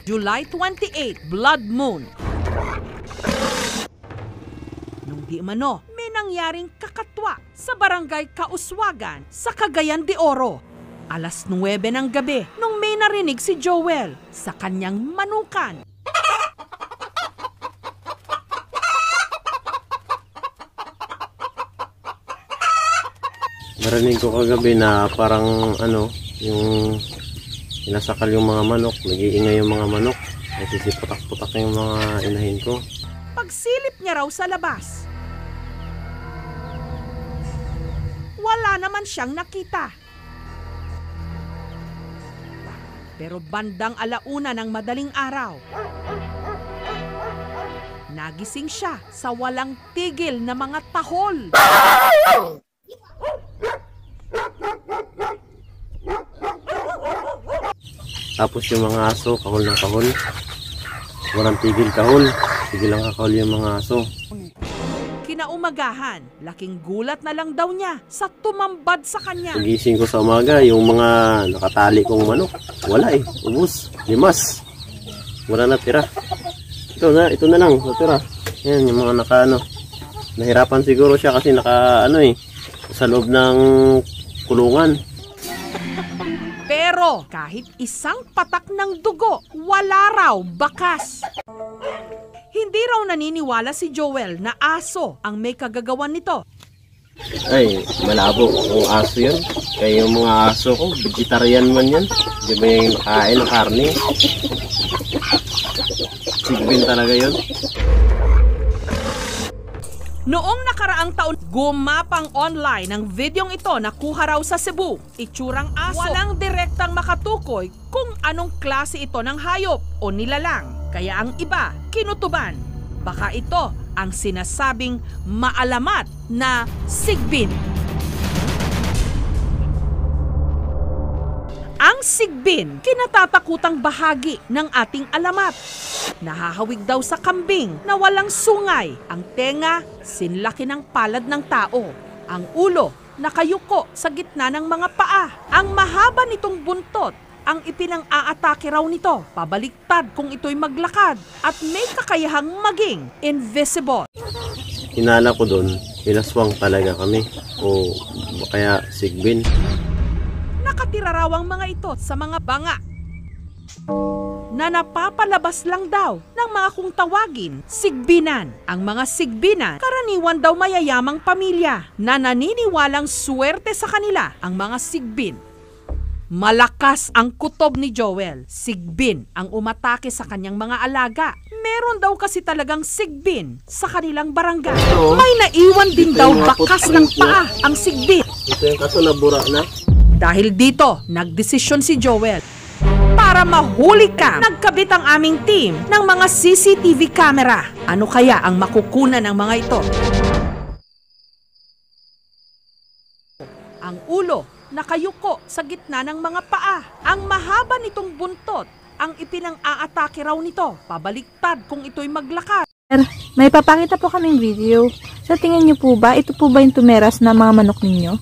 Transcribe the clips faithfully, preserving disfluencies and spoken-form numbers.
July twenty-eighth, Blood Moon. Nung di umano, may nangyaring kakatwa sa barangay Kauswagan sa Cagayan de Oro. Alas nuwebe ng gabi nung may narinig si Joel sa kanyang manukan. Narinig ko kagabi na parang ano, yung inasakal yung mga manok, nag-iingay yung mga manok, nasisiputak-putak yung mga inahin ko. Pagsilip niya raw sa labas, wala naman siyang nakita. Pero bandang alauna ng madaling araw, nagising siya sa walang tigil na mga tahol. Tapos yung mga aso, kahol ng kahol. Walang tigil kahol. Tigil lang kahol yung mga aso. Kinaumagahan, laking gulat na lang daw niya sa tumambad sa kanya. Pagising ko sa umaga, yung mga nakatali kong manok, wala eh, ubus, limas. Wala na tira. Ito na, ito na lang, natira. Yan, yung mga naka ano. Nahirapan siguro siya kasi naka ano eh, sa loob ng kulungan. Pero kahit isang patak ng dugo, wala raw bakas. Hindi raw naniniwala si Joel na aso ang may kagagawan nito. Ay, malabo kung aso yan. Kaya yung mga aso ko, vegetarian man yan. Di ba yung kain ng karne? Sigbin talaga yun. Noong nakaraang taon, gumapang online ang videong ito na kuha raw sa Cebu. Itsurang aso. Walang direktang makatukoy kung anong klase ito ng hayop o nilalang. Kaya ang iba, kinutuban. Baka ito ang sinasabing maalamat na sigbin. Ang sigbin, kinatatakutang bahagi ng ating alamat. Nahahawig daw sa kambing na walang sungay. Ang tenga, sinlaki ng palad ng tao. Ang ulo, nakayuko sa gitna ng mga paa. Ang mahaba nitong buntot, ang ipinang-aatake raw nito. Pabaliktad kung ito'y maglakad. At may kakayahang maging invisible. Hinala ko doon, ilaswang talaga kami. O kaya sigbin. Nakatira raw ang mga ito sa mga banga na napapalabas lang daw ng mga kung tawagin sigbinan. Ang mga sigbinan, karaniwan daw mayayamang pamilya na naniniwalang swerte sa kanila ang mga sigbin. Malakas ang kutob ni Joel. Sigbin ang umatake sa kanyang mga alaga. Meron daw kasi talagang sigbin sa kanilang barangay. May naiwan din daw bakas ng paa ang sigbin. Ito yung kaso nabura na. Dahil dito, nagdesisyon si Joel. Para mahuli ka, nagkabit ang aming team ng mga C C T V camera. Ano kaya ang makukunan ng mga ito? Ang ulo, nakayuko sa gitna ng mga paa. Ang mahaba nitong buntot, ang ipinang-aatake raw nito. Pabaliktad kung ito'y maglakad. Sir, may papakita po kaming video. Sa tingin niyo po ba, ito po ba yung tumeras na mga manok ninyo?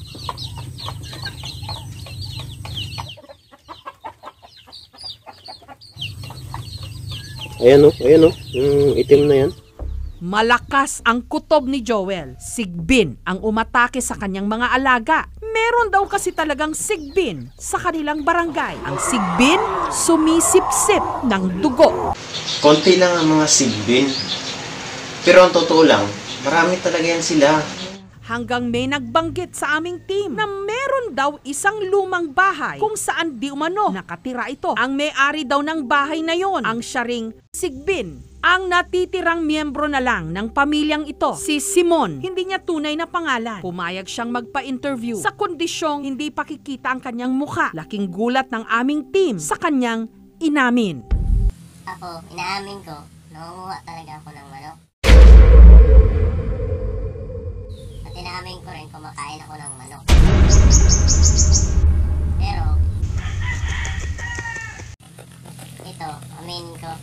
Ayan o, ayan o, yung itim na yan. Malakas ang kutob ni Joel. Sigbin ang umatake sa kanyang mga alaga. Meron daw kasi talagang sigbin sa kanilang barangay. Ang sigbin, sumisip-sip ng dugo. Konti lang ang mga sigbin. Pero ang totoo lang, marami talaga yan sila. Hanggang may nagbanggit sa aming team na meron daw isang lumang bahay kung saan di umano nakatira ito. Ang may-ari daw ng bahay na yon, ang siya ring sigbin. Ang natitirang miyembro na lang ng pamilyang ito, si Simon. Hindi niya tunay na pangalan. Pumayag siyang magpa-interview sa kondisyong hindi pakikita ang kanyang mukha. Laking gulat ng aming team sa kanyang inamin. Ako, inaamin ko, nangunguha talaga ako ng manok. At inaamin ko rin kumakain ako ng manok. Pero, ito, aminin ko,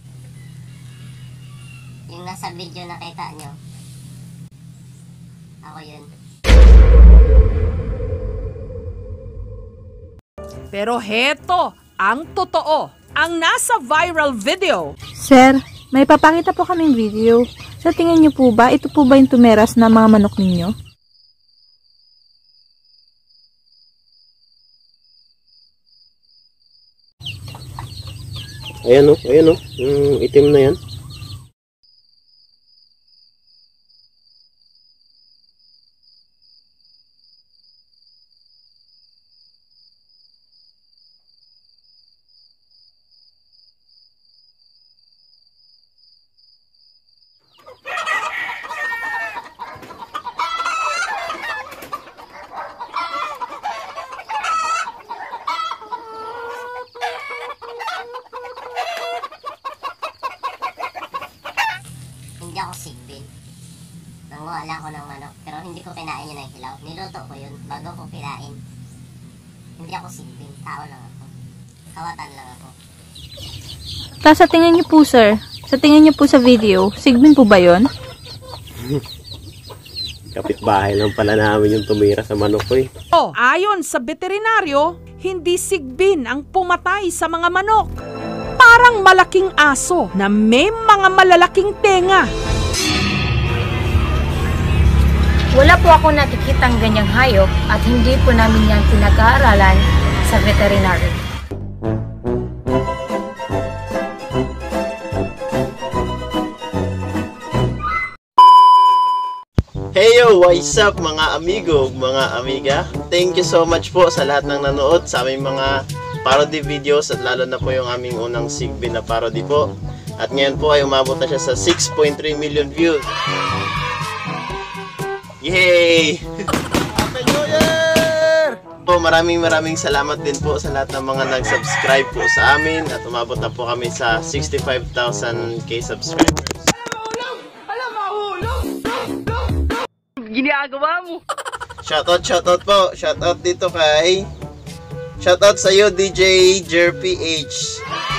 yung nasa video nakita nyo, ako yun. Pero heto ang totoo. ang nasa viral video. Sir, may papakita po kaming video. Sa tingin niyo po ba, ito po ba yung tumeras na mga manok ninyo? Ayan o, ayan o, yung itim na yan. Hindi ako sigbin. Nanguha lang ako ng manok, pero hindi ko kinain yun ng hilaw. Niluto ko yun bago ko kinain. Hindi ako sigbin. Tao lang ako. Kawatan lang ako. Tapos sa tingin niyo po, sir, sa tingin niyo po sa video, sigbin po ba yun? Kapitbahay lang pala namin yung tumira sa manok ko eh. O, ayon sa veterinaryo, hindi sigbin ang pumatay sa mga manok. Parang malaking aso na may mga malalaking tenga. Wala po ako nakikitang ganyang hayop at hindi po namin yan pinag-aaralan sa veterinary. Heyo, what's up mga amigo, mga amiga? Thank you so much po sa lahat ng nanood sa aming mga parody videos at lalo na po yung aming unang Sigbin na parody po. At ngayon po ay umabot na siya sa six point three million views. Yay! Happy New Year! Po, maraming maraming salamat din po sa lahat ng mga nag-subscribe po sa amin at umabot na po kami sa sixty-five thousand k subscribers. Ginagawa mo. Shoutout, shoutout po. Shoutout dito kay... Shoutout sa iyo, D J Jerpy H.